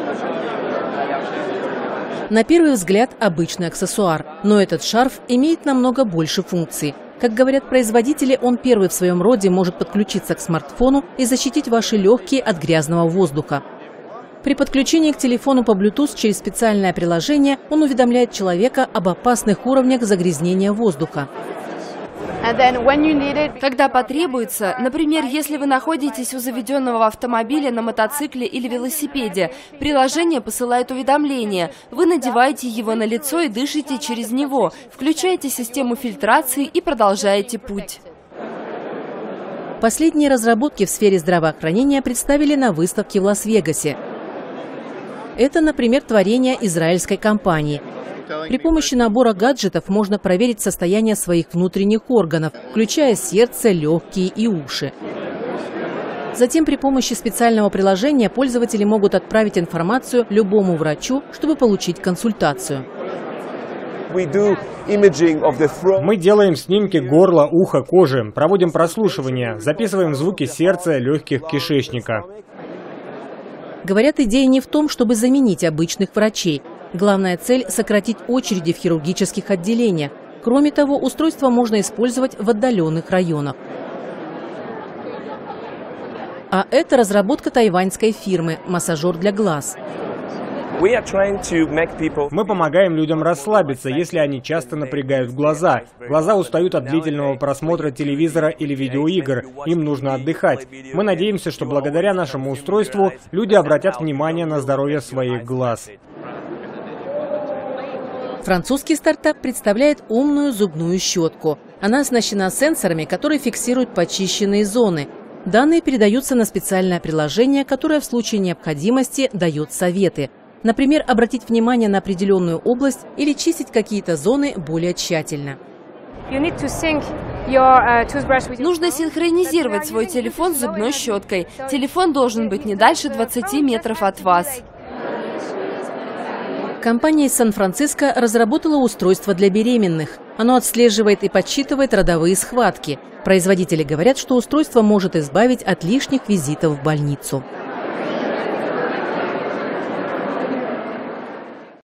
На первый взгляд обычный аксессуар, но этот шарф имеет намного больше функций. Как говорят производители, он первый в своем роде может подключиться к смартфону и защитить ваши легкие от грязного воздуха. При подключении к телефону по Bluetooth через специальное приложение он уведомляет человека об опасных уровнях загрязнения воздуха. Когда потребуется, например, если вы находитесь у заведенного автомобиля на мотоцикле или велосипеде, приложение посылает уведомление. Вы надеваете его на лицо и дышите через него, включаете систему фильтрации и продолжаете путь. Последние разработки в сфере здравоохранения представили на выставке в Лас-Вегасе. Это, например, творение израильской компании. При помощи набора гаджетов можно проверить состояние своих внутренних органов, включая сердце, легкие и уши. Затем при помощи специального приложения пользователи могут отправить информацию любому врачу, чтобы получить консультацию. Мы делаем снимки горла, уха, кожи, проводим прослушивание, записываем звуки сердца, легких, кишечника. Говорят, идея не в том, чтобы заменить обычных врачей. Главная цель – сократить очереди в хирургических отделениях. Кроме того, устройство можно использовать в отдаленных районах. А это разработка тайваньской фирмы «Массажер для глаз». Мы помогаем людям расслабиться, если они часто напрягают глаза. Глаза устают от длительного просмотра телевизора или видеоигр. Им нужно отдыхать. Мы надеемся, что благодаря нашему устройству люди обратят внимание на здоровье своих глаз. Французский стартап представляет умную зубную щетку. Она оснащена сенсорами, которые фиксируют почищенные зоны. Данные передаются на специальное приложение, которое в случае необходимости дает советы. Например, обратить внимание на определенную область или чистить какие-то зоны более тщательно. Нужно синхронизировать свой телефон с зубной щеткой. Телефон должен быть не дальше 20 метров от вас. Компания из Сан-Франциско разработала устройство для беременных. Оно отслеживает и подсчитывает родовые схватки. Производители говорят, что устройство может избавить от лишних визитов в больницу.